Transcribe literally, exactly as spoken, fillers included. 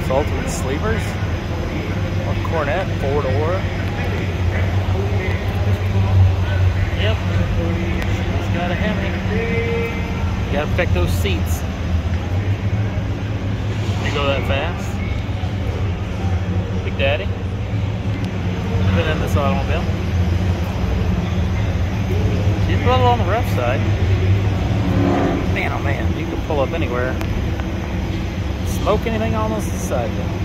Indianapolis Ultimate Sleepers. Or Coronet, four door. Yep. She's got a Hemi. You gotta pick those seats. They go that fast. Big Daddy. I've been in this automobile. She's a little on the rough side. Man, oh man, you can pull up anywhere. Smoke anything on this side though.